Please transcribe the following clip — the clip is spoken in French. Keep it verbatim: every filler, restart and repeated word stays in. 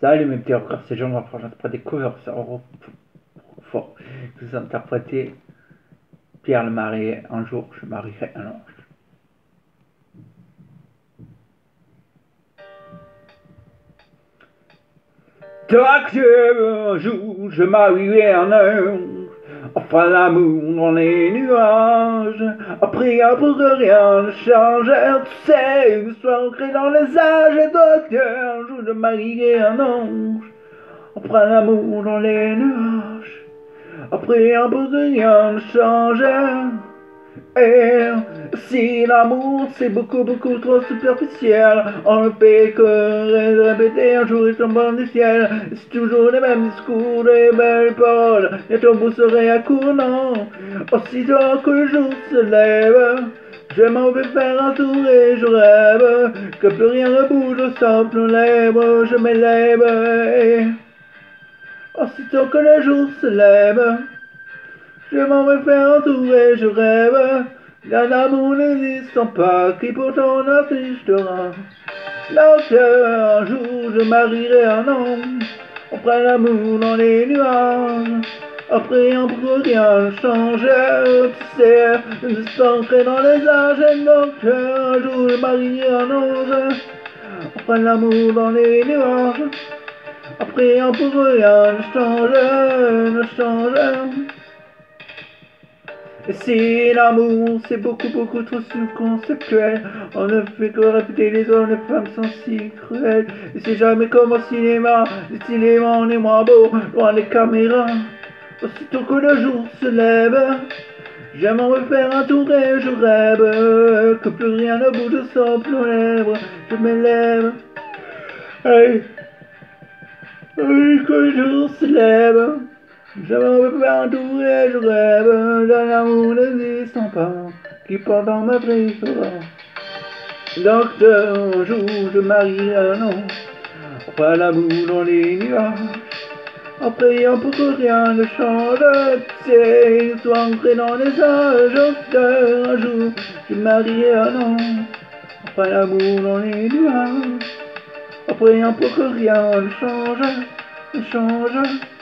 Salut mes petits frères, c'est Jean Rapproche, j'interprète des covers sur Roquefort. Vous interprétez Pierre le Marié, un jour je marierai un ange. Toi que un jour je marierai un ange, on fera l'amour dans les nuages, après un peu que rien ne change, tu sais, une histoire ancrée dans les âges, et toi qu'un jour je marierai un ange, on fera l'amour dans les nuages, après un peu que rien ne change. Et si l'amour c'est beaucoup beaucoup trop superficiel, on ne fait que répéter un jour et tombant du ciel. C'est toujours les mêmes discours, les belles paroles, et ton bout serait à court, non. Aussitôt que le jour se lève, je m'en vais faire un tour et je rêve que plus rien ne bouge sauf nos lèvres. Je m'élève et aussitôt que le jour se lève, je m'en vais faire un tour et je rêve d'un amour n'existant pas qui pourtant n'assistera. Donc un jour je marierai un homme, on fera l'amour dans les nuages, après on peut rien changer, tu sais, je suis ancré dans les âges. Et donc un jour je marierai un ange, on fera l'amour dans les nuages, après on peut rien changer, ne changer. Et si l'amour c'est beaucoup beaucoup trop subconceptuel, on ne fait que répéter les hommes, les femmes sont si cruelles. Et c'est jamais comme au cinéma, le cinéma on est moins beau, loin des caméras. Aussitôt que le jour se lève, j'aimerais faire un tour et je rêve que plus rien ne bouge sauf nos lèvres. Je m'élève, hey, hey, que le jour se lève, je m'en vais faire un tour et je rêve d'un amour n'existant pas qui pendant ma fera. Donc un jour je marierai un ange, on fera l'amour dans les nuages, en priant pour que rien ne change, tu sais, soit ancré dans les âges. Donc un jour je marierai un ange, on fera l'amour dans les nuages, en priant pour que rien ne change, ne change.